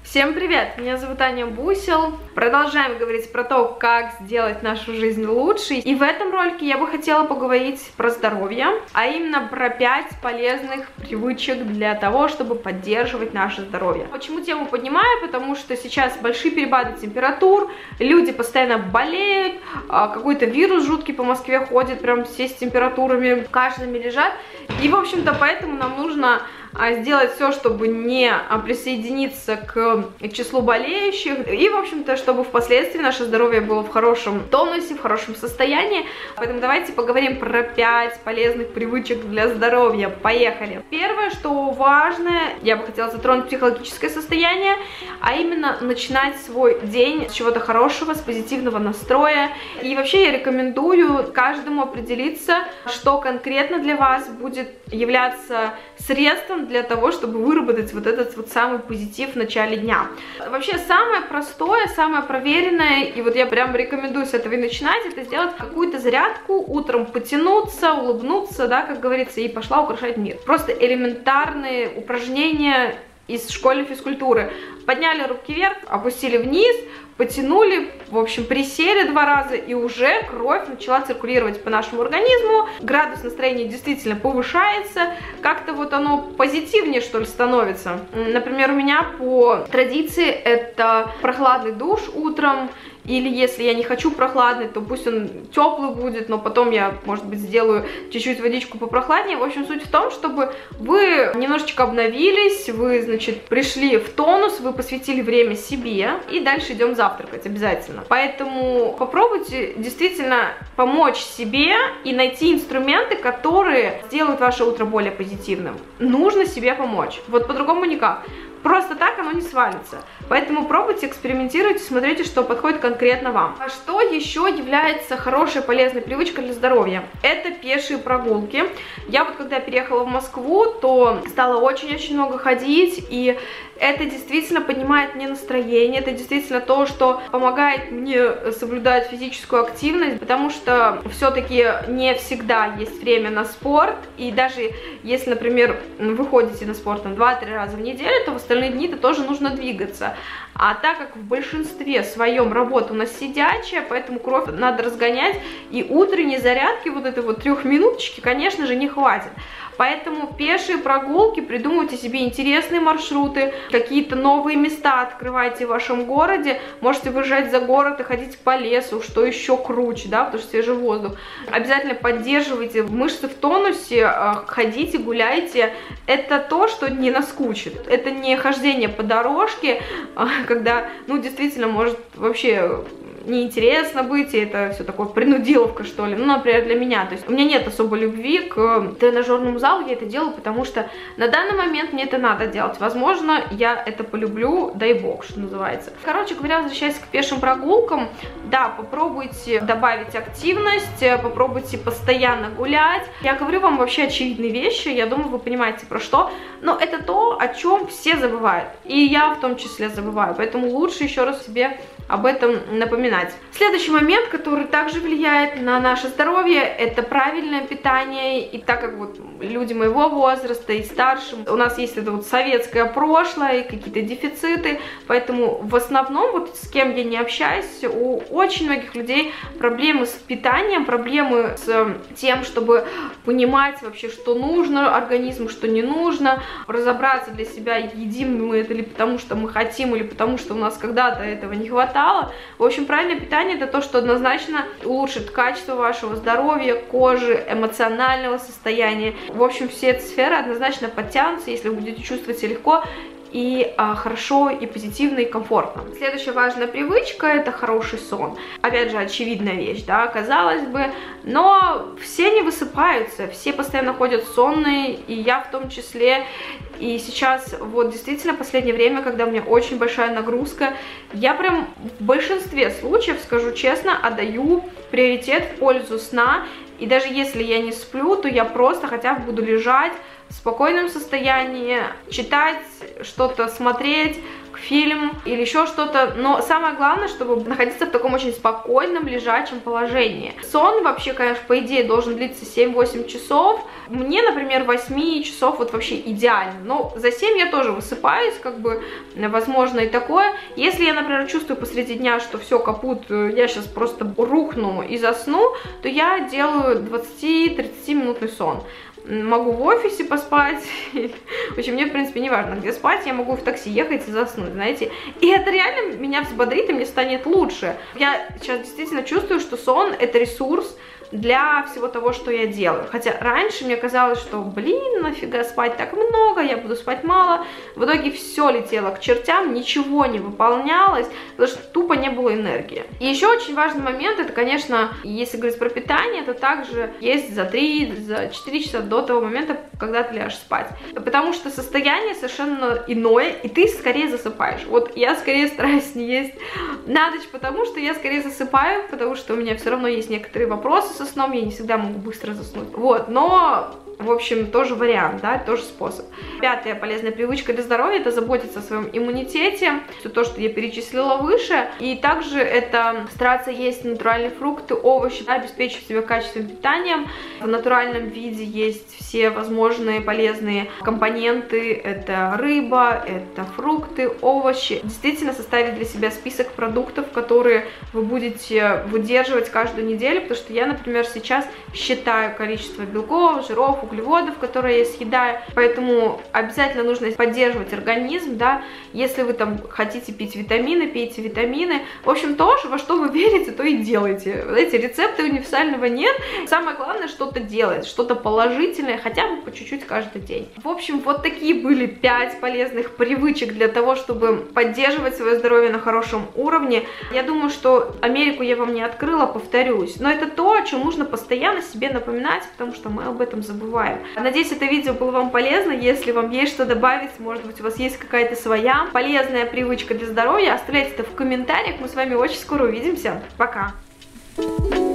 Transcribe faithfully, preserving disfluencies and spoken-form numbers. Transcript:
Всем привет! Меня зовут Аня Бусел. Продолжаем говорить про то, как сделать нашу жизнь лучше. И в этом ролике я бы хотела поговорить про здоровье, а именно про пять полезных привычек для того, чтобы поддерживать наше здоровье. Почему тему поднимаю? Потому что сейчас большие перепады температур, люди постоянно болеют, какой-то вирус жуткий по Москве ходит, прям все с температурами, кашлями лежат. И, в общем-то, поэтому нам нужно сделать все, чтобы не присоединиться к числу болеющих, и, в общем-то, чтобы впоследствии наше здоровье было в хорошем тонусе, в хорошем состоянии. Поэтому давайте поговорим про пять полезных привычек для здоровья. Поехали! Первое, что важно, я бы хотела затронуть психологическое состояние, а именно начинать свой день с чего-то хорошего, с позитивного настроя. И вообще я рекомендую каждому определиться, что конкретно для вас будет являться средством для того, чтобы выработать вот этот вот самый позитив в начале дня. Вообще самое простое, самое проверенное, и вот я прям рекомендую с этого и начинать, это сделать какую-то зарядку, утром потянуться, улыбнуться, да, как говорится, и пошла украшать мир. Просто элементарные упражнения из школьной физкультуры. Подняли руки вверх, опустили вниз, потянули, в общем, присели два раза, и уже кровь начала циркулировать по нашему организму, градус настроения действительно повышается, как-то вот оно позитивнее, что ли, становится. Например, у меня по традиции это прохладный душ утром, или если я не хочу прохладный, то пусть он теплый будет, но потом я, может быть, сделаю чуть-чуть водичку попрохладнее. В общем, суть в том, чтобы вы немножечко обновились, вы, значит, пришли в тонус, вы посвятили время себе, и дальше идем завтракать обязательно. Поэтому попробуйте действительно помочь себе и найти инструменты, которые сделают ваше утро более позитивным. Нужно себе помочь. Вот по-другому никак. Просто так оно не свалится. Поэтому пробуйте, экспериментируйте, смотрите, что подходит конкретно вам. А что еще является хорошей, полезной привычкой для здоровья? Это пешие прогулки. Я вот когда переехала в Москву, то стала очень-очень много ходить, и это действительно поднимает мне настроение, это действительно то, что помогает мне соблюдать физическую активность, потому что все-таки не всегда есть время на спорт, и даже если, например, вы ходите на спорт два-три раза в неделю, то в остальные дни-то тоже нужно двигаться. А так как в большинстве своем работа у нас сидячая, поэтому кровь надо разгонять, и утренней зарядки, вот этой вот трехминуточки, конечно же, не хватит. Поэтому пешие прогулки, придумывайте себе интересные маршруты, какие-то новые места открывайте в вашем городе, можете выезжать за город и ходить по лесу, что еще круче, да, потому что свежий воздух. Обязательно поддерживайте мышцы в тонусе, ходите, гуляйте. Это то, что не наскучит. Это не хождение по дорожке, когда, ну, действительно, может вообще неинтересно быть, и это все такое принудиловка, что ли, ну, например, для меня. То есть у меня нет особой любви к тренажерному залу, я это делаю, потому что на данный момент мне это надо делать. Возможно, я это полюблю, дай бог, что называется. Короче говоря, возвращаясь к пешим прогулкам, да, попробуйте добавить активность, попробуйте постоянно гулять. Я говорю вам вообще очевидные вещи, я думаю, вы понимаете, про что, но это то, о чем все забывают, и я в том числе забываю, поэтому лучше еще раз себе об этом напоминать. Следующий момент, который также влияет на наше здоровье, это правильное питание. И так как вот люди моего возраста и старше, у нас есть это вот советское прошлое и какие-то дефициты, поэтому в основном, вот с кем я не общаюсь, у очень многих людей проблемы с питанием, проблемы с тем, чтобы понимать вообще, что нужно организму, что не нужно, разобраться для себя, едим мы это ли потому, что мы хотим, или потому, что у нас когда-то этого не хватало. В общем, правильное питание — это то, что однозначно улучшит качество вашего здоровья, кожи, эмоционального состояния. В общем, все эти сферы однозначно подтянутся, если вы будете чувствовать себя легко и а, хорошо, и позитивно, и комфортно. Следующая важная привычка — это хороший сон. Опять же, очевидная вещь, да, казалось бы, но все не высыпаются, все постоянно ходят сонные, и я в том числе. И сейчас, вот действительно, в последнее время, когда у меня очень большая нагрузка, я прям в большинстве случаев, скажу честно, отдаю приоритет в пользу сна. И даже если я не сплю, то я просто хотя бы буду лежать, в спокойном состоянии, читать, что-то смотреть, фильм или еще что-то, но самое главное, чтобы находиться в таком очень спокойном, лежачем положении. Сон вообще, конечно, по идее должен длиться семь-восемь часов. Мне, например, восемь часов вот вообще идеально, но за семь я тоже высыпаюсь, как бы, возможно и такое. Если я, например, чувствую посреди дня, что все, капут, я сейчас просто рухну и засну, то я делаю двадцать-тридцатиминутный сон. Могу в офисе поспать, в общем, мне, в принципе, не важно, где спать, я могу в такси ехать и заснуть, знаете, и это реально меня взбодрит, и мне станет лучше. Я сейчас действительно чувствую, что сон — это ресурс для всего того, что я делаю. Хотя раньше мне казалось, что, блин, нафига спать так много, я буду спать мало. В итоге все летело к чертям, ничего не выполнялось, потому что тупо не было энергии. И еще очень важный момент, это, конечно, если говорить про питание, то также есть за три-четыре часа до того момента, когда ты ляжешь спать. Потому что состояние совершенно иное, и ты скорее засыпаешь. Вот я скорее стараюсь не есть на ночь, потому что я скорее засыпаю, потому что у меня все равно есть некоторые вопросы со сном, я не всегда могу быстро заснуть. Вот, но, в общем, тоже вариант, да, тоже способ. Пятая полезная привычка для здоровья — это заботиться о своем иммунитете, все то, что я перечислила выше, и также это стараться есть натуральные фрукты, овощи, да, обеспечивать себя качественным питанием. В натуральном виде есть все возможные полезные компоненты, это рыба, это фрукты, овощи. Действительно составить для себя список продуктов, которые вы будете выдерживать каждую неделю, потому что я, например, сейчас считаю количество белков, жиров, углеводов, которые я съедаю, поэтому обязательно нужно поддерживать организм, да, если вы там хотите пить витамины, пейте витамины, в общем, то, во что вы верите, то и делайте. Знаете, рецепта универсального нет, самое главное что-то делать, что-то положительное, хотя бы по чуть-чуть каждый день. В общем, вот такие были пять полезных привычек для того, чтобы поддерживать свое здоровье на хорошем уровне. Я думаю, что Америку я вам не открыла, повторюсь, но это то, о чем нужно постоянно себе напоминать, потому что мы об этом забываем. Надеюсь, это видео было вам полезно. Если вам есть что добавить, может быть, у вас есть какая-то своя полезная привычка для здоровья, оставляйте это в комментариях. Мы с вами очень скоро увидимся. Пока!